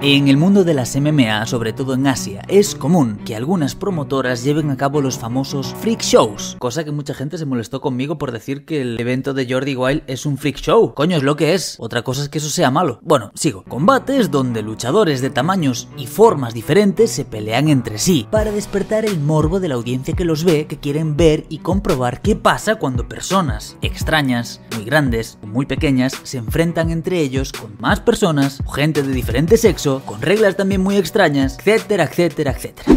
En el mundo de las MMA, sobre todo en Asia, es común que algunas promotoras lleven a cabo los famosos freak shows, cosa que mucha gente se molestó conmigo por decir que el evento de Jordi Wild es un freak show. Coño, es lo que es. Otra cosa es que eso sea malo. Bueno, sigo. Combates donde luchadores de tamaños y formas diferentes se pelean entre sí, para despertar el morbo de la audiencia que los ve, que quieren ver y comprobar qué pasa cuando personas extrañas, muy grandes o muy pequeñas, se enfrentan entre ellos con más personas o gente de diferente sexo, con reglas también muy extrañas, etcétera, etcétera, etcétera.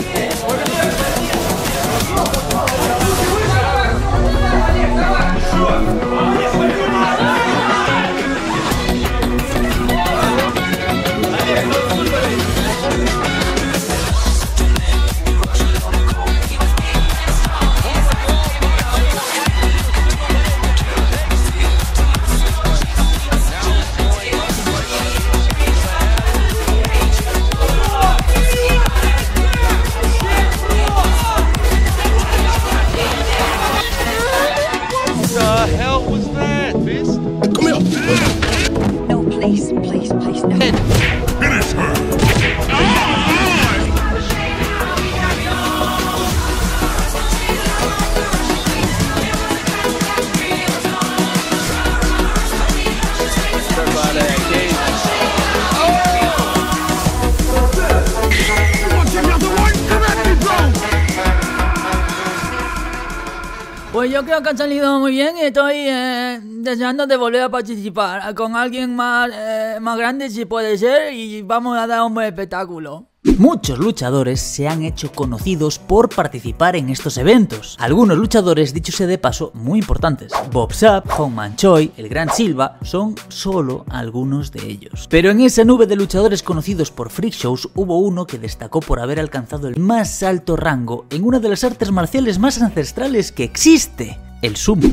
Pues yo creo que han salido muy bien y estoy deseando de volver a participar con alguien más grande si puede ser, y vamos a dar un buen espectáculo. Muchos luchadores se han hecho conocidos por participar en estos eventos. Algunos luchadores, dicho sea de paso, muy importantes. Bob Sapp, Hongman Choi, el Gran Silva, son solo algunos de ellos. Pero en esa nube de luchadores conocidos por freak shows hubo uno que destacó por haber alcanzado el más alto rango en una de las artes marciales más ancestrales que existe, el sumo.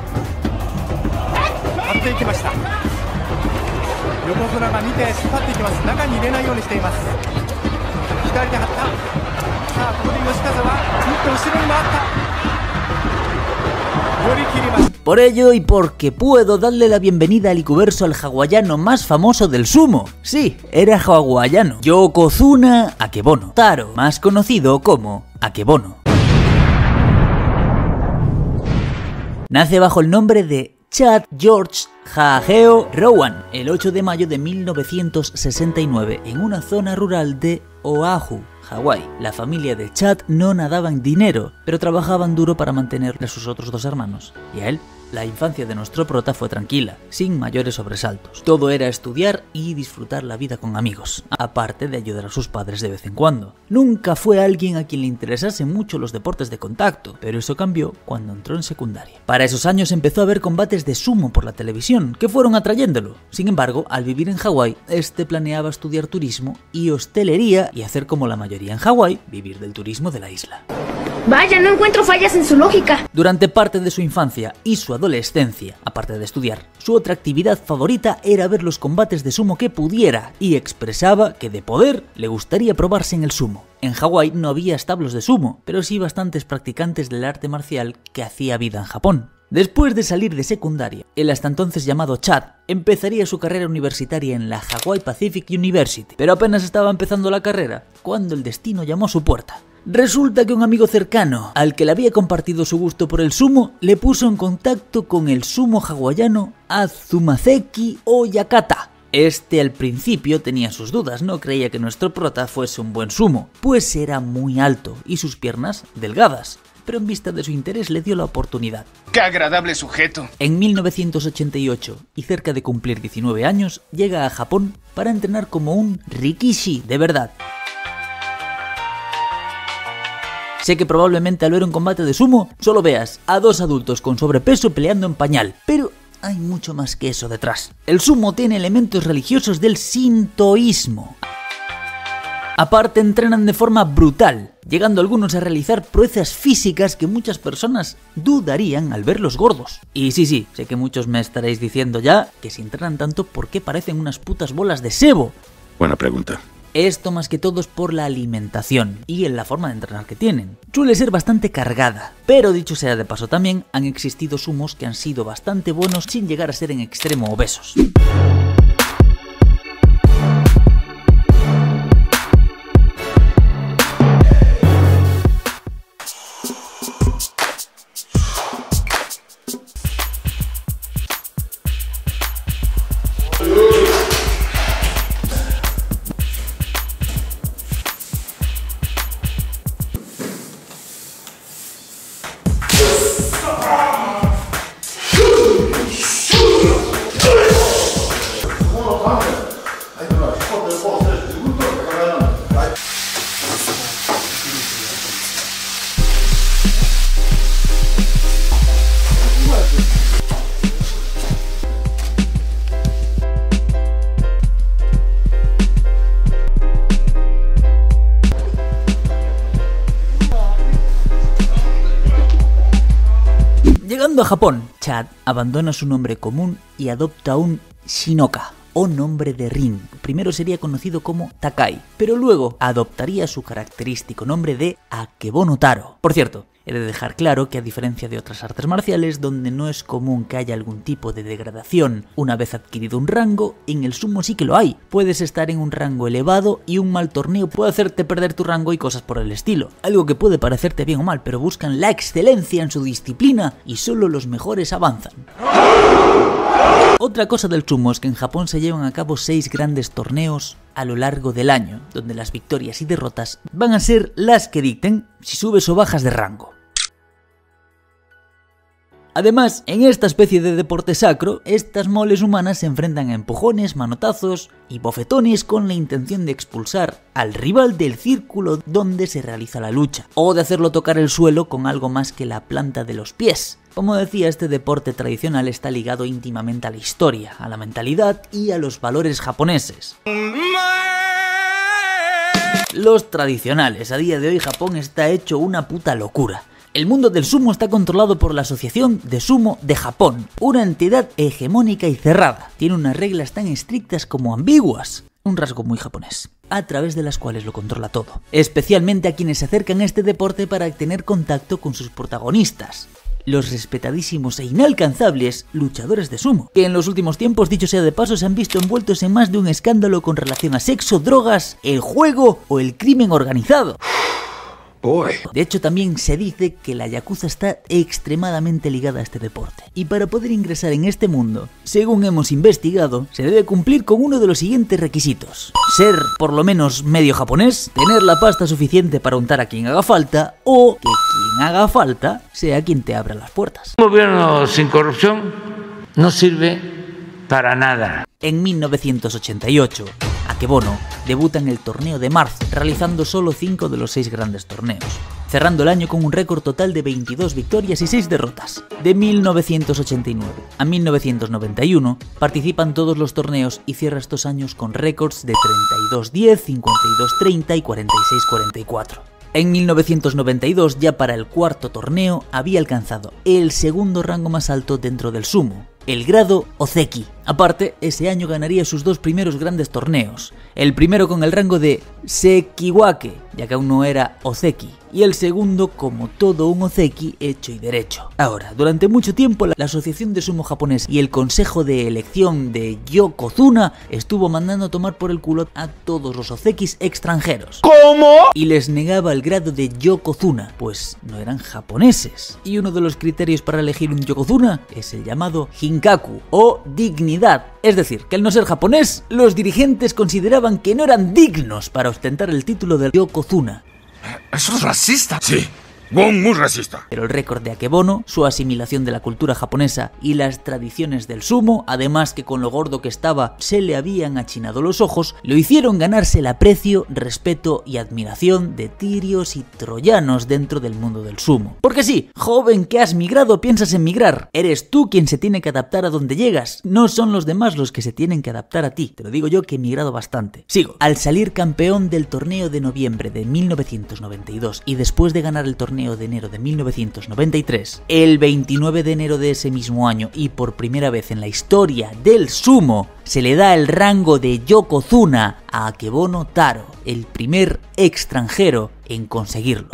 Por ello y porque puedo darle la bienvenida al Ikuverso al hawaiano más famoso del sumo. Sí, era hawaiano. Yokozuna Akebono Taro, más conocido como Akebono. Nace bajo el nombre de Chad George Hageo Rowan el 8 de mayo de 1969 en una zona rural de Oahu, Hawái. La familia de Chad no nadaba en dinero, pero trabajaban duro para mantener a sus otros dos hermanos. Y a él, la infancia de nuestro prota fue tranquila, sin mayores sobresaltos. Todo era estudiar y disfrutar la vida con amigos, aparte de ayudar a sus padres de vez en cuando. Nunca fue alguien a quien le interesasen mucho los deportes de contacto, pero eso cambió cuando entró en secundaria. Para esos años empezó a ver combates de sumo por la televisión, que fueron atrayéndolo. Sin embargo, al vivir en Hawái, planeaba estudiar turismo y hostelería y hacer como la mayoría en Hawái, vivir del turismo de la isla. Vaya, no encuentro fallas en su lógica. Durante parte de su infancia y su adolescencia, aparte de estudiar, su otra actividad favorita era ver los combates de sumo que pudiera, y expresaba que de poder le gustaría probarse en el sumo. En Hawái no había establos de sumo, pero sí bastantes practicantes del arte marcial que hacía vida en Japón. Después de salir de secundaria, el hasta entonces llamado Chad empezaría su carrera universitaria en la Hawaii Pacific University, pero apenas estaba empezando la carrera cuando el destino llamó a su puerta. Resulta que un amigo cercano, al que le había compartido su gusto por el sumo, le puso en contacto con el sumo hawaiano Azumazeki Oyakata. Al principio tenía sus dudas, no creía que nuestro prota fuese un buen sumo, pues era muy alto y sus piernas delgadas. Pero en vista de su interés le dio la oportunidad. ¡Qué agradable sujeto! En 1988, y cerca de cumplir 19 años, llega a Japón para entrenar como un rikishi de verdad. Sé que probablemente al ver un combate de sumo solo veas a dos adultos con sobrepeso peleando en pañal, pero hay mucho más que eso detrás. El sumo tiene elementos religiosos del sintoísmo. Aparte, entrenan de forma brutal, llegando algunos a realizar proezas físicas que muchas personas dudarían al verlos gordos. Y sí, sé que muchos me estaréis diciendo ya que si entrenan tanto, ¿por qué parecen unas putas bolas de sebo? Buena pregunta. Esto más que todo es por la alimentación y en la forma de entrenar que tienen. Suele ser bastante cargada, pero dicho sea de paso también, han existido sumos que han sido bastante buenos sin llegar a ser en extremo obesos. Llegando a Japón, Chad abandona su nombre común y adopta un Shinoka, o nombre de ring. Primero sería conocido como Takai, pero luego adoptaría su característico nombre de Akebono Taro. Por cierto, he de dejar claro que a diferencia de otras artes marciales donde no es común que haya algún tipo de degradación una vez adquirido un rango, en el sumo sí que lo hay. Puedes estar en un rango elevado y un mal torneo puede hacerte perder tu rango y cosas por el estilo. Algo que puede parecerte bien o mal, pero buscan la excelencia en su disciplina y solo los mejores avanzan. Otra cosa del sumo es que en Japón se llevan a cabo 6 grandes torneos a lo largo del año, donde las victorias y derrotas van a ser las que dicten si subes o bajas de rango. Además, en esta especie de deporte sacro, estas moles humanas se enfrentan a empujones, manotazos y bofetones con la intención de expulsar al rival del círculo donde se realiza la lucha, o de hacerlo tocar el suelo con algo más que la planta de los pies. Como decía, este deporte tradicional está ligado íntimamente a la historia, a la mentalidad y a los valores japoneses. Los tradicionales, a día de hoy Japón está hecho una puta locura. El mundo del sumo está controlado por la Asociación de Sumo de Japón, una entidad hegemónica y cerrada. Tiene unas reglas tan estrictas como ambiguas, un rasgo muy japonés, a través de las cuales lo controla todo, especialmente a quienes se acercan a este deporte para tener contacto con sus protagonistas, los respetadísimos e inalcanzables luchadores de sumo, que en los últimos tiempos, dicho sea de paso, se han visto envueltos en más de un escándalo con relación a sexo, drogas, el juego o el crimen organizado. De hecho, también se dice que la Yakuza está extremadamente ligada a este deporte. Y para poder ingresar en este mundo, según hemos investigado, se debe cumplir con uno de los siguientes requisitos: ser por lo menos medio japonés, tener la pasta suficiente para untar a quien haga falta, o que quien haga falta sea quien te abra las puertas. Un gobierno sin corrupción no sirve para nada. En 1988, Akebono debuta en el torneo de marzo, realizando solo 5 de los 6 grandes torneos, cerrando el año con un récord total de 22 victorias y 6 derrotas. De 1989 a 1991 participan todos los torneos y cierra estos años con récords de 32-10, 52-30 y 46-44. En 1992, ya para el cuarto torneo, había alcanzado el segundo rango más alto dentro del sumo, el grado Ozeki. Aparte, ese año ganaría sus 2 primeros grandes torneos, el primero con el rango de Sekiwake, ya que aún no era Ozeki, y el segundo como todo un Ozeki hecho y derecho. Ahora, durante mucho tiempo la Asociación de Sumo Japonés y el Consejo de Elección de Yokozuna estuvo mandando a tomar por el culo a todos los Ozekis extranjeros. ¿Cómo? Y les negaba el grado de Yokozuna, pues no eran japoneses. Y uno de los criterios para elegir un Yokozuna es el llamado Hinkaku, o dignidad. Es decir, que al no ser japonés, los dirigentes consideraban que no eran dignos para ostentar el título de Yokozuna. ¿Eso es racista? Sí, muy racista. Pero el récord de Akebono, su asimilación de la cultura japonesa y las tradiciones del sumo, además que con lo gordo que estaba se le habían achinado los ojos, lo hicieron ganarse el aprecio, respeto y admiración de tirios y troyanos dentro del mundo del sumo. Porque sí, joven que has migrado, piensas en migrar. Eres tú quien se tiene que adaptar a donde llegas, no son los demás los que se tienen que adaptar a ti. Te lo digo yo que he migrado bastante. Sigo. Al salir campeón del torneo de noviembre de 1992 y después de ganar el torneo de enero de 1993, el 29 de enero de ese mismo año y por primera vez en la historia del sumo, se le da el rango de Yokozuna a Akebono Taro, el primer extranjero en conseguirlo.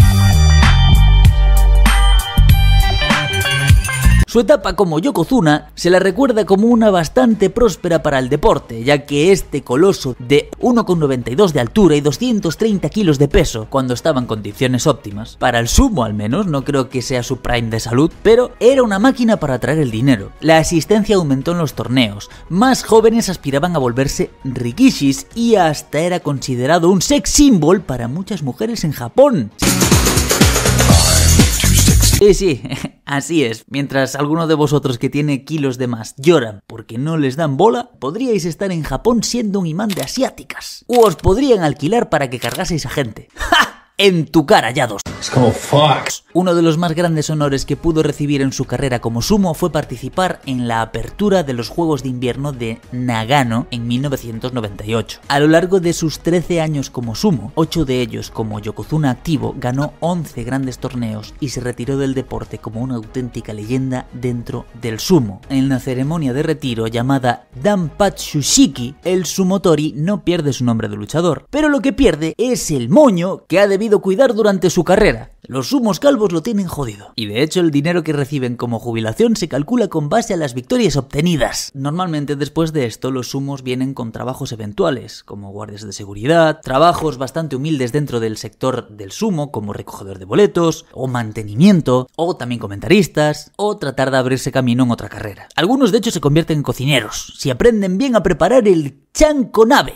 Su etapa como Yokozuna se la recuerda como una bastante próspera para el deporte, ya que este coloso de 1,92 de altura y 230 kilos de peso, cuando estaba en condiciones óptimas, para el sumo al menos, no creo que sea su prime de salud, pero era una máquina para atraer el dinero. La asistencia aumentó en los torneos, más jóvenes aspiraban a volverse rikishis y hasta era considerado un sex symbol para muchas mujeres en Japón. Sí, así es. Mientras alguno de vosotros que tiene kilos de más lloran porque no les dan bola, podríais estar en Japón siendo un imán de asiáticas. O os podrían alquilar para que cargaseis a gente. ¡Ja! En tu cara, Yados. Es como fuck. Uno de los más grandes honores que pudo recibir en su carrera como sumo fue participar en la apertura de los Juegos de Invierno de Nagano en 1998. A lo largo de sus 13 años como sumo, 8 de ellos como yokozuna activo, ganó 11 grandes torneos y se retiró del deporte como una auténtica leyenda dentro del sumo. En la ceremonia de retiro llamada Danpatsushiki, el sumotori no pierde su nombre de luchador, pero lo que pierde es el moño que ha debido cuidar durante su carrera. Los sumos calvos lo tienen jodido. Y de hecho el dinero que reciben como jubilación se calcula con base a las victorias obtenidas. Normalmente después de esto los sumos vienen con trabajos eventuales, como guardias de seguridad, trabajos bastante humildes dentro del sector del sumo, como recogedor de boletos, o mantenimiento, o también comentaristas, o tratar de abrirse camino en otra carrera. Algunos de hecho se convierten en cocineros, si aprenden bien a preparar el chankonabe.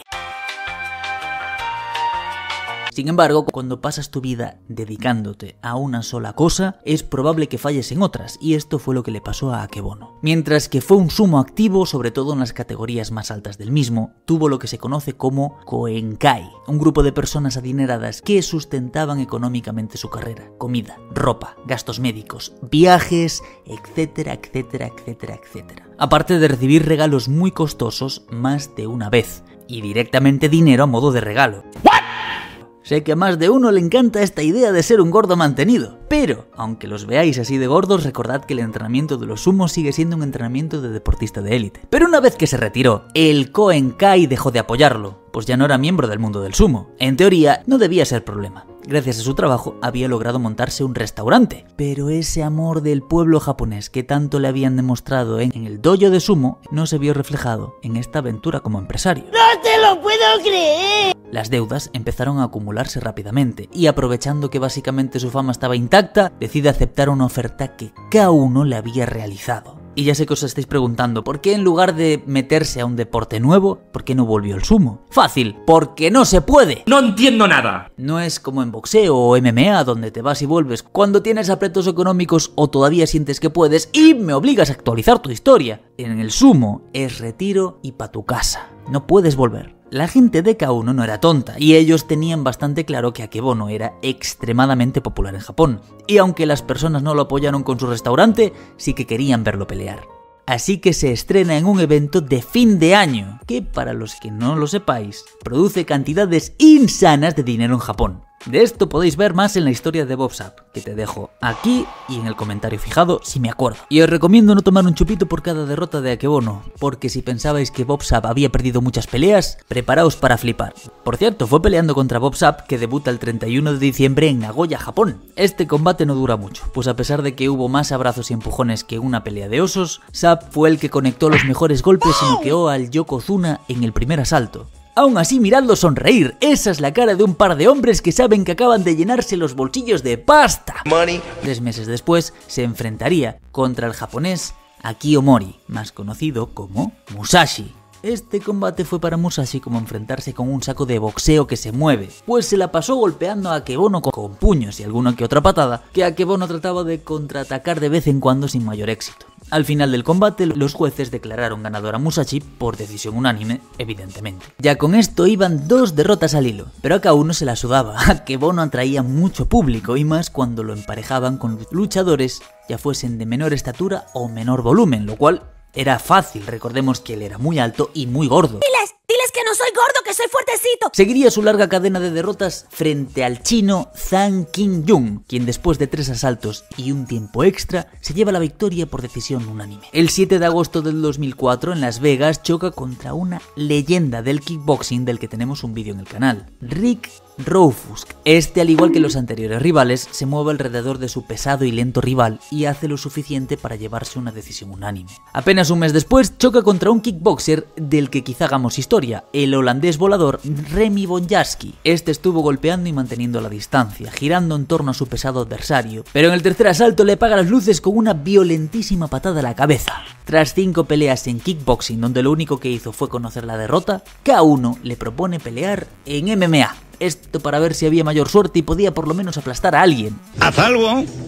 Sin embargo, cuando pasas tu vida dedicándote a una sola cosa, es probable que falles en otras, y esto fue lo que le pasó a Akebono. Mientras que fue un sumo activo, sobre todo en las categorías más altas del mismo, tuvo lo que se conoce como Koenkai, un grupo de personas adineradas que sustentaban económicamente su carrera: comida, ropa, gastos médicos, viajes, etcétera, etcétera, etcétera, etcétera. Aparte de recibir regalos muy costosos más de una vez, y directamente dinero a modo de regalo. Sé que a más de uno le encanta esta idea de ser un gordo mantenido, pero, aunque los veáis así de gordos, recordad que el entrenamiento de los sumos sigue siendo un entrenamiento de deportista de élite. Pero una vez que se retiró, el Koenkai dejó de apoyarlo, pues ya no era miembro del mundo del sumo. En teoría, no debía ser problema. Gracias a su trabajo, había logrado montarse un restaurante. Pero ese amor del pueblo japonés que tanto le habían demostrado en el dojo de sumo no se vio reflejado en esta aventura como empresario. ¡No te lo puedo creer! Las deudas empezaron a acumularse rápidamente y, aprovechando que básicamente su fama estaba intacta, decide aceptar una oferta que K1 le había realizado. Y ya sé que os estáis preguntando, ¿por qué en lugar de meterse a un deporte nuevo, por qué no volvió al sumo? Fácil, porque no se puede. No entiendo nada. No es como en boxeo o MMA, donde te vas y vuelves cuando tienes aprietos económicos o todavía sientes que puedes y me obligas a actualizar tu historia. En el sumo es retiro y pa' tu casa. No puedes volver. La gente de K1 no era tonta, y ellos tenían bastante claro que Akebono era extremadamente popular en Japón, y aunque las personas no lo apoyaron con su restaurante, sí que querían verlo pelear. Así que se estrena en un evento de fin de año, que para los que no lo sepáis, produce cantidades insanas de dinero en Japón. De esto podéis ver más en la historia de Bob Sapp, que te dejo aquí y en el comentario fijado si me acuerdo. Y os recomiendo no tomar un chupito por cada derrota de Akebono, porque si pensabais que Bob Sapp había perdido muchas peleas, preparaos para flipar. Por cierto, fue peleando contra Bob Sapp, que debuta el 31 de diciembre en Nagoya, Japón. Este combate no dura mucho, pues a pesar de que hubo más abrazos y empujones que una pelea de osos, Sapp fue el que conectó los mejores golpes y noqueó al yokozuna en el primer asalto. Aún así, miradlo sonreír, esa es la cara de un par de hombres que saben que acaban de llenarse los bolsillos de pasta. Money. 3 meses después, se enfrentaría contra el japonés Akio Mori, más conocido como Musashi. Este combate fue para Musashi como enfrentarse con un saco de boxeo que se mueve, pues se la pasó golpeando a Akebono con puños y alguna que otra patada, que Akebono trataba de contraatacar de vez en cuando sin mayor éxito. Al final del combate, los jueces declararon ganador a Musashi por decisión unánime, evidentemente. Ya con esto iban 2 derrotas al hilo, pero a K1 se la sudaba. Akebono atraía mucho público, y más cuando lo emparejaban con luchadores, ya fuesen de menor estatura o menor volumen, lo cual era fácil. Recordemos que él era muy alto y muy gordo. Diles que no soy gordo, que soy fuertecito. Seguiría su larga cadena de derrotas frente al chino Zhang Qingyun, quien después de 3 asaltos y un tiempo extra, se lleva la victoria por decisión unánime. El 7 de agosto del 2004, en Las Vegas, choca contra una leyenda del kickboxing del que tenemos un vídeo en el canal, Rick Roufus. Este, al igual que los anteriores rivales, se mueve alrededor de su pesado y lento rival y hace lo suficiente para llevarse una decisión unánime. Apenas un mes después, choca contra un kickboxer del que quizá hagamos historia, el holandés volador Remy Bonjasky. Este estuvo golpeando y manteniendo la distancia, girando en torno a su pesado adversario, pero en el tercer asalto le apaga las luces con una violentísima patada a la cabeza. Tras 5 peleas en kickboxing, donde lo único que hizo fue conocer la derrota, K1 le propone pelear en MMA. Esto para ver si había mayor suerte y podía por lo menos aplastar a alguien. Haz algo.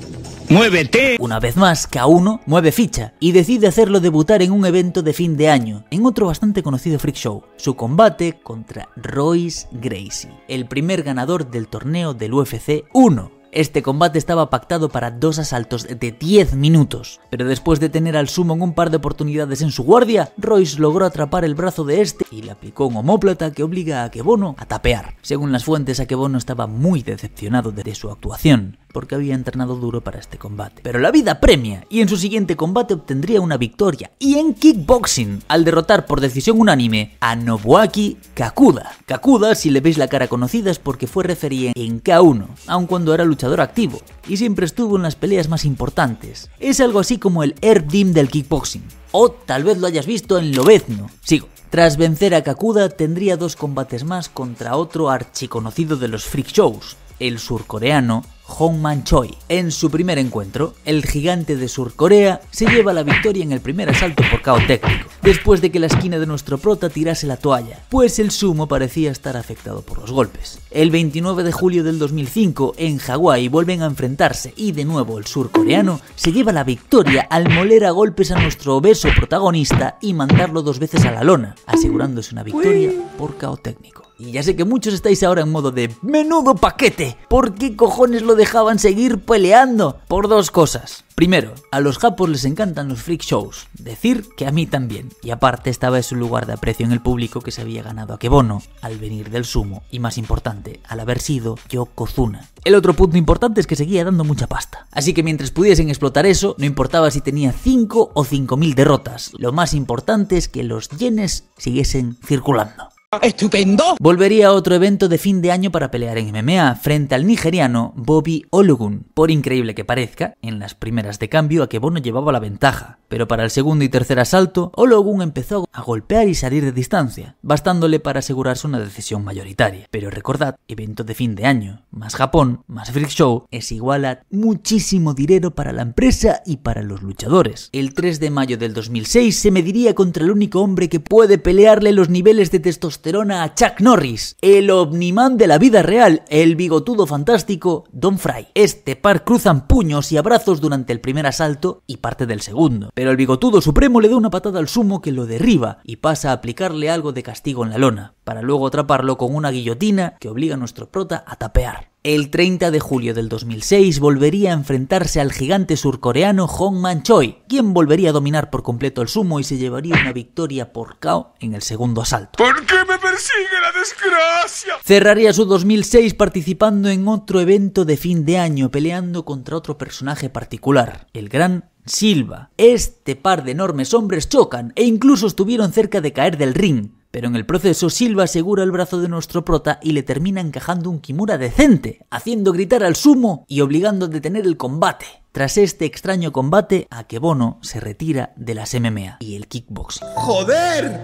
¡Muévete! Una vez más, K1 mueve ficha y decide hacerlo debutar en un evento de fin de año, en otro bastante conocido freak show, su combate contra Royce Gracie, el primer ganador del torneo del UFC 1. Este combate estaba pactado para 2 asaltos de 10 minutos, pero después de tener al sumo en un par de oportunidades en su guardia, Royce logró atrapar el brazo de este y le aplicó un omóplata que obliga a Akebono a tapear. Según las fuentes, Akebono estaba muy decepcionado de su actuación, porque había entrenado duro para este combate. Pero la vida premia, y en su siguiente combate obtendría una victoria, y en kickboxing, al derrotar por decisión unánime a Nobuaki Kakuda. Kakuda, si le veis la cara conocida, es porque fue referee en K1, aun cuando era luchador activo, y siempre estuvo en las peleas más importantes. Es algo así como el Herb Dean del kickboxing, o tal vez lo hayas visto en Lobezno. Sigo. Tras vencer a Kakuda, tendría 2 combates más contra otro archiconocido de los freak shows, el surcoreano Hongman Choi. En su primer encuentro, el gigante de Surcorea se lleva la victoria en el primer asalto por KO técnico, después de que la esquina de nuestro prota tirase la toalla, pues el sumo parecía estar afectado por los golpes. El 29 de julio del 2005, en Hawái vuelven a enfrentarse y de nuevo el surcoreano se lleva la victoria al moler a golpes a nuestro obeso protagonista y mandarlo 2 veces a la lona, asegurándose una victoria por KO técnico. Y ya sé que muchos estáis ahora en modo de ¡menudo paquete! ¿Por qué cojones lo dejaban seguir peleando? Por 2 cosas. Primero, a los japos les encantan los freak shows, decir que a mí también. Y aparte estaba en su lugar de aprecio en el público que se había ganado a Akebono al venir del sumo, y más importante, al haber sido Yokozuna. El otro punto importante es que seguía dando mucha pasta. Así que mientras pudiesen explotar eso, no importaba si tenía 5 o 5.000 derrotas. Lo más importante es que los yenes siguiesen circulando. ¡Estupendo! Volvería a otro evento de fin de año para pelear en MMA frente al nigeriano Bobby Ologun. Por increíble que parezca, en las primeras de cambio Akebono llevaba la ventaja, pero para el segundo y tercer asalto, Ologun empezó a golpear y salir de distancia, bastándole para asegurarse una decisión mayoritaria. Pero recordad, evento de fin de año, más Japón, más freak show, es igual a muchísimo dinero para la empresa y para los luchadores. El 3 de mayo del 2006 se mediría contra el único hombre que puede pelearle los niveles de testosterona a Chuck Norris, el Omniman de la vida real, el bigotudo fantástico Don Fry. Este par cruzan puños y abrazos durante el primer asalto y parte del segundo, pero el bigotudo supremo le da una patada al sumo que lo derriba y pasa a aplicarle algo de castigo en la lona, para luego atraparlo con una guillotina que obliga a nuestro prota a tapear. El 30 de julio del 2006 volvería a enfrentarse al gigante surcoreano Hongman Choi, quien volvería a dominar por completo el sumo y se llevaría una victoria por KO en el segundo asalto. ¿Por qué me persigue la desgracia? Cerraría su 2006 participando en otro evento de fin de año, peleando contra otro personaje particular, el gran Silva. Este par de enormes hombres chocan e incluso estuvieron cerca de caer del ring. Pero en el proceso Silva asegura el brazo de nuestro prota y le termina encajando un kimura decente, haciendo gritar al sumo y obligando a detener el combate. Tras este extraño combate, Akebono se retira de las MMA y el kickboxing. ¡Joder!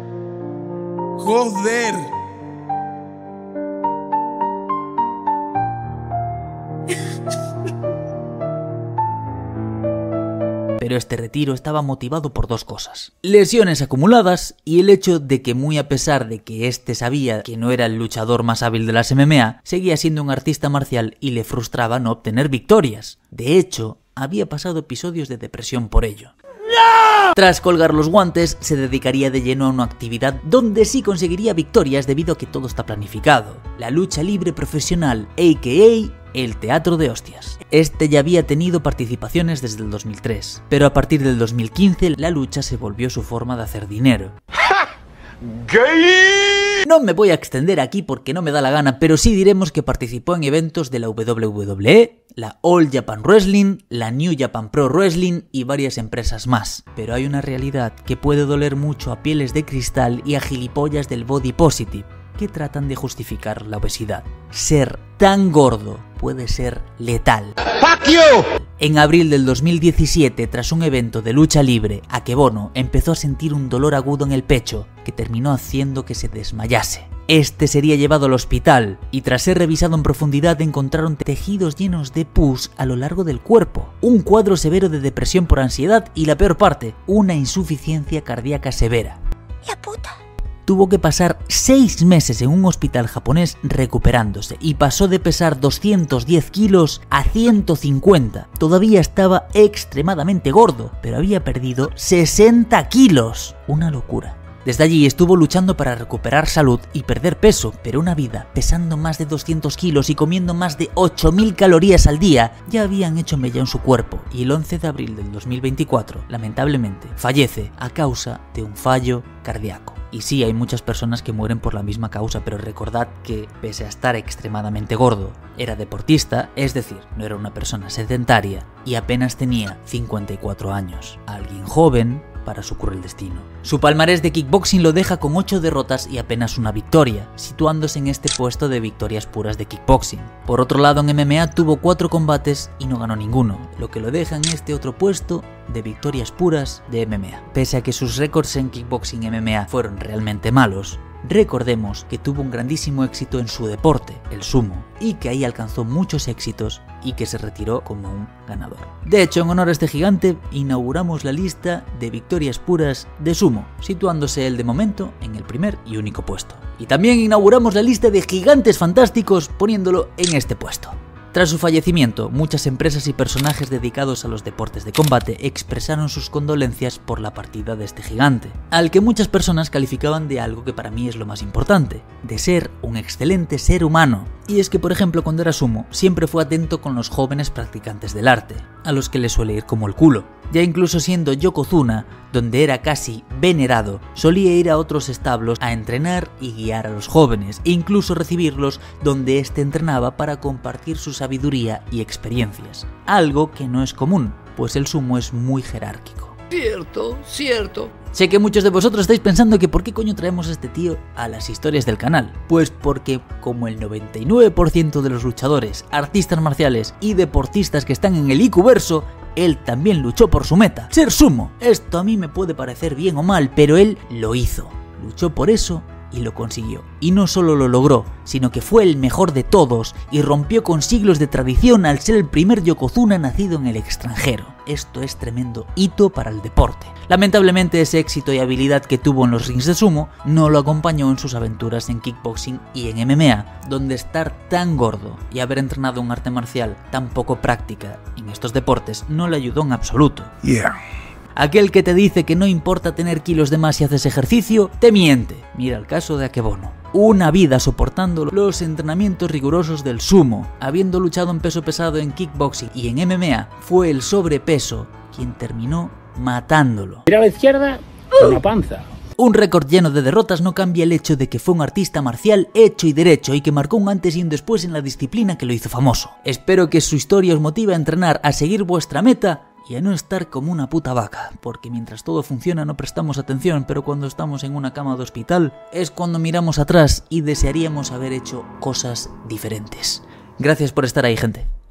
¡Joder! Pero este retiro estaba motivado por 2 cosas: lesiones acumuladas y el hecho de que, muy a pesar de que este sabía que no era el luchador más hábil de las MMA, seguía siendo un artista marcial y le frustraba no obtener victorias. De hecho, había pasado episodios de depresión por ello. ¡No! Tras colgar los guantes, se dedicaría de lleno a una actividad donde sí conseguiría victorias debido a que todo está planificado: la lucha libre profesional, a.k.a. el teatro de hostias. Este ya había tenido participaciones desde el 2003, pero a partir del 2015 la lucha se volvió su forma de hacer dinero. ¡Gay! No me voy a extender aquí porque no me da la gana, pero sí diremos que participó en eventos de la WWE, la All Japan Wrestling, la New Japan Pro Wrestling y varias empresas más. Pero hay una realidad que puede doler mucho a pieles de cristal y a gilipollas del body positive, que tratan de justificar la obesidad. Ser tan gordo puede ser letal. ¡Fuck you! En abril del 2017, tras un evento de lucha libre, Akebono empezó a sentir un dolor agudo en el pecho que terminó haciendo que se desmayase. Este sería llevado al hospital y tras ser revisado en profundidad encontraron tejidos llenos de pus a lo largo del cuerpo, un cuadro severo de depresión por ansiedad y la peor parte, una insuficiencia cardíaca severa. La puta. tuvo que pasar 6 meses en un hospital japonés recuperándose y pasó de pesar 210 kilos a 150. Todavía estaba extremadamente gordo, pero había perdido 60 kilos. Una locura. Desde allí estuvo luchando para recuperar salud y perder peso, pero una vida pesando más de 200 kilos y comiendo más de 8000 calorías al día ya habían hecho mella en su cuerpo, y el 11 de abril del 2024, lamentablemente, fallece a causa de un fallo cardíaco. Y sí, hay muchas personas que mueren por la misma causa, pero recordad que, pese a estar extremadamente gordo, era deportista, es decir, no era una persona sedentaria, y apenas tenía 54 años. Alguien joven para su cruel destino. Su palmarés de kickboxing lo deja con 8 derrotas y apenas una victoria, situándose en este puesto de victorias puras de kickboxing. Por otro lado, en MMA tuvo 4 combates y no ganó ninguno, lo que lo deja en este otro puesto de victorias puras de MMA. Pese a que sus récords en kickboxing y MMA fueron realmente malos, recordemos que tuvo un grandísimo éxito en su deporte, el sumo, y que ahí alcanzó muchos éxitos y que se retiró como un ganador. De hecho, en honor a este gigante, inauguramos la lista de victorias puras de sumo, situándose él de momento en el primer y único puesto. Y también inauguramos la lista de gigantes fantásticos poniéndolo en este puesto. Tras su fallecimiento, muchas empresas y personajes dedicados a los deportes de combate expresaron sus condolencias por la partida de este gigante, al que muchas personas calificaban de algo que para mí es lo más importante, de ser un excelente ser humano. Y es que, por ejemplo, cuando era sumo, siempre fue atento con los jóvenes practicantes del arte, a los que le suele ir como el culo. Ya incluso siendo Yokozuna, donde era casi venerado, solía ir a otros establos a entrenar y guiar a los jóvenes, e incluso recibirlos donde éste entrenaba para compartir su sabiduría y experiencias. Algo que no es común, pues el sumo es muy jerárquico. Cierto. Sé que muchos de vosotros estáis pensando que por qué coño traemos a este tío a las historias del canal. Pues porque, como el 99% de los luchadores, artistas marciales y deportistas que están en el Ikuverso, él también luchó por su meta, ser sumo. Esto a mí me puede parecer bien o mal, pero él lo hizo. Luchó por eso y lo consiguió. Y no solo lo logró, sino que fue el mejor de todos y rompió con siglos de tradición al ser el primer Yokozuna nacido en el extranjero. Esto es tremendo hito para el deporte. Lamentablemente, ese éxito y habilidad que tuvo en los rings de sumo no lo acompañó en sus aventuras en kickboxing y en MMA, donde estar tan gordo y haber entrenado un arte marcial tan poco práctica en estos deportes no le ayudó en absoluto. Aquel que te dice que no importa tener kilos de más si haces ejercicio, te miente. Mira el caso de Akebono. Una vida soportando los entrenamientos rigurosos del sumo, habiendo luchado en peso pesado en kickboxing y en MMA, fue el sobrepeso quien terminó matándolo. Mira a la izquierda, una panza. Un récord lleno de derrotas no cambia el hecho de que fue un artista marcial hecho y derecho y que marcó un antes y un después en la disciplina que lo hizo famoso. Espero que su historia os motive a entrenar, a seguir vuestra meta y a no estar como una puta vaca, porque mientras todo funciona no prestamos atención, pero cuando estamos en una cama de hospital es cuando miramos atrás y desearíamos haber hecho cosas diferentes. Gracias por estar ahí, gente.